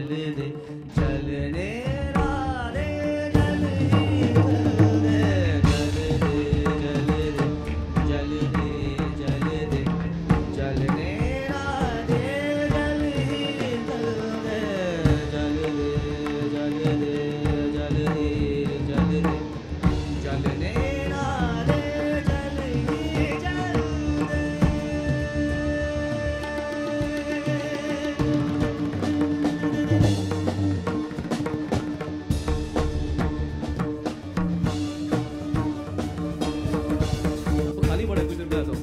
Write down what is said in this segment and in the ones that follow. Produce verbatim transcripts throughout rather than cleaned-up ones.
दे चलने ना दे जल ही जल दे जल दे जल दे जल दे जल दे चलने ना दे जल ही जल दे जल दे जल दे जल दे जल दे चलने ना दे जल ही जल दे खाली पड़े कुछ देर बाद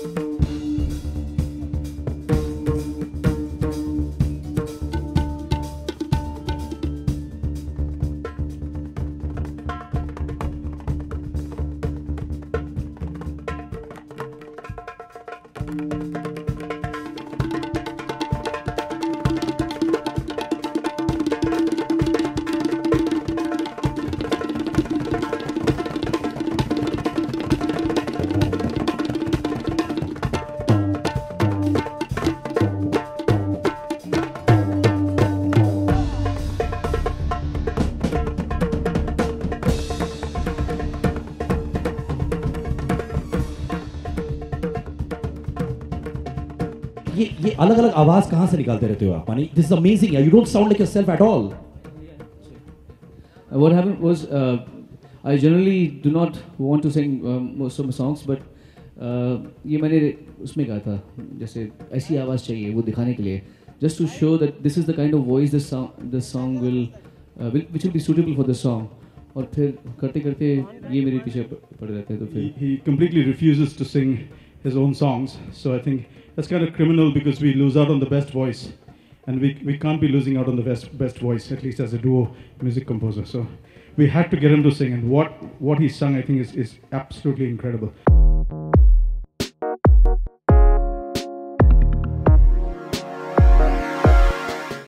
ये ये अलग अलग आवाज कहाँ से निकालते रहते हो आप? यानी this is amazing, you don't sound like yourself at all. What happened was uh, I generally do not want to sing uh, most of my songs, but uh, ये मैंने उसमें कहा था जैसे ऐसी आवाज़ चाहिए वो दिखाने के लिए, just to show that this is the kind of voice this song this song will, uh, will which will be suitable for the song. और फिर करते करते ये मेरे पीछे पड़े रहते हैं तो फिर he completely refuses to sing his own songs, so I think that's kind of criminal because we lose out on the best voice, and we we can't be losing out on the best best voice, at least as a duo music composer. So we had to get him to sing, and what what he sung I think is is absolutely incredible.